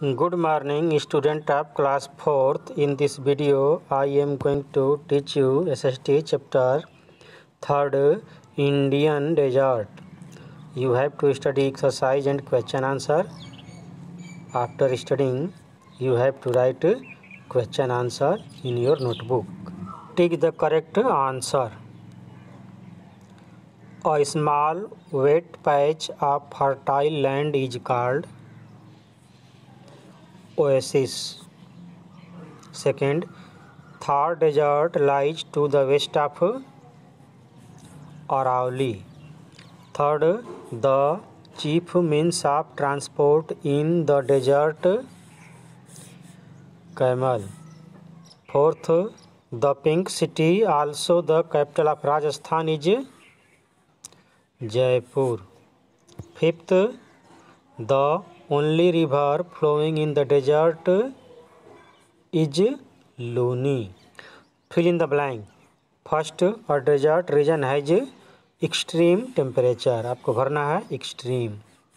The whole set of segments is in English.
Good morning, student of class 4th. In this video, I am going to teach you SST chapter 3rd Indian Desert. You have to study exercise and question answer. After studying, you have to write question answer in your notebook. Take the correct answer. A small wet patch of fertile land is called oasis. Second, Thar Desert lies to the west of Arauli. Third, the chief means of transport in the desert, camel. Fourth, the pink city, also the capital of Rajasthan, is Jaipur. Fifth, the only river flowing in the desert is Luni. Fill in the blank. First, a desert region has extreme temperature. आपको भरना है extreme.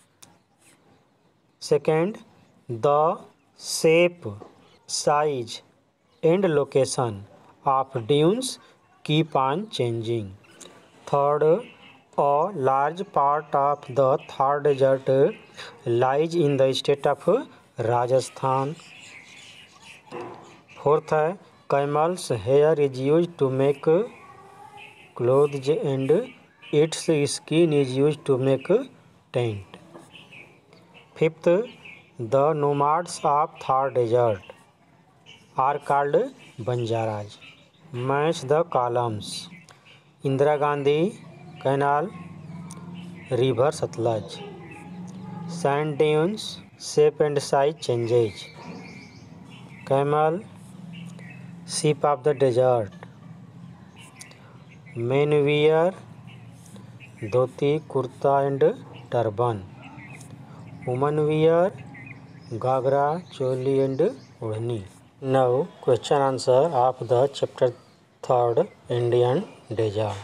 Second, the shape, size and location of dunes keep on changing. Third, a large part of the Thar Desert lies in the state of Rajasthan. Fourth है, camel's hair is used to make clothes and its skin is used to make tent. Fifth, the nomads of Thar Desert are called Banjaras. Match the columns. Indira Gandhi Canal, River Satluj. Sand dunes, shape and size changes. Camel, sheep of the desert. Men wear dhoti, kurta and turban. Women wear gagra, choli and odhni. Now question answer of the chapter 3rd Indian Desert.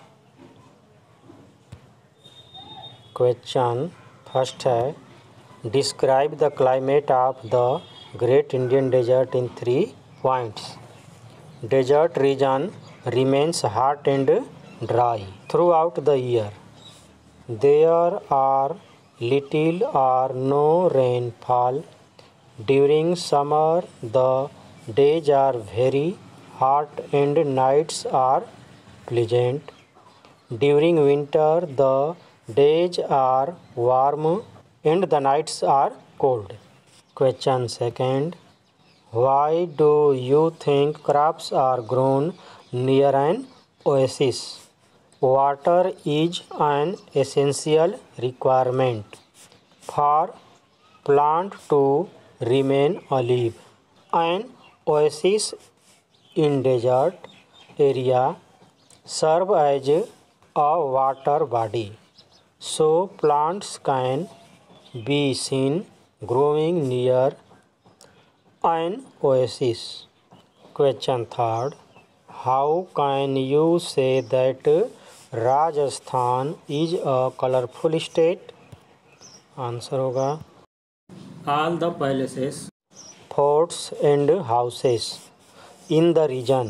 Question first है, describe the climate of the Great Indian Desert in 3 points. Desert region remains hot and dry throughout the year. There are little or no rainfall. During summer, the days are very hot and nights are pleasant. During winter, the days are warm and the nights are cold. Question second, why do you think crops are grown near an oasis? Water is an essential requirement for plant to remain alive. An oasis in desert area serve as a water body, so plants can be seen growing near an oasis. Question third, how can you say that Rajasthan is a colorful state? Answer होगा, all the palaces, forts and houses in the region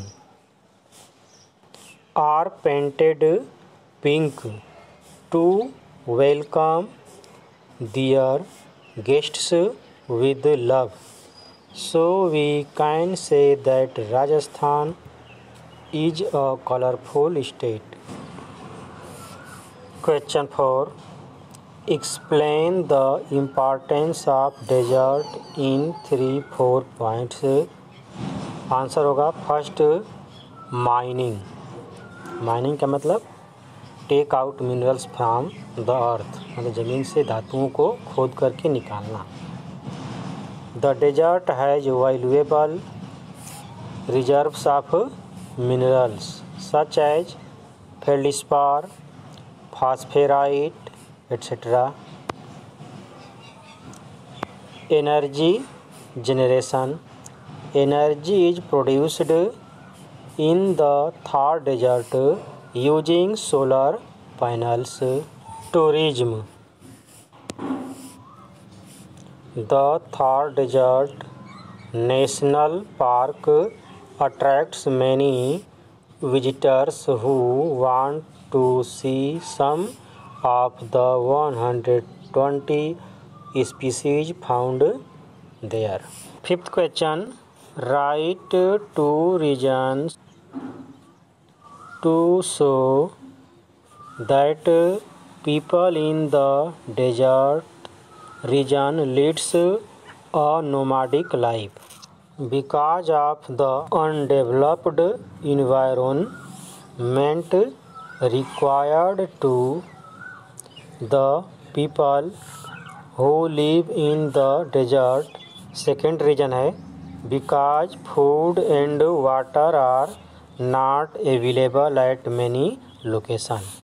are painted pink to welcome their guests with love. So we can say that Rajasthan is a colorful state. Question 4. Explain the importance of desert in 3-4 points. Answer होगा first, mining. Mining का मतलब take out minerals from the earth, मतलब ज़मीन से धातुओं को खोद करके निकालना. The desert has valuable reserves of minerals such as feldspar, phosphorite, etc. Energy generation. Energy is produced in the Thar Desert using solar panels. Tourism. The Thar Desert National Park attracts many visitors who want to see some of the 120 species found there. Fifth question. Write two reasons to show that people in the desert region leads a nomadic life. Because of the undeveloped environment required to the people who live in the desert. Second reason है because food and water are not available at many locations.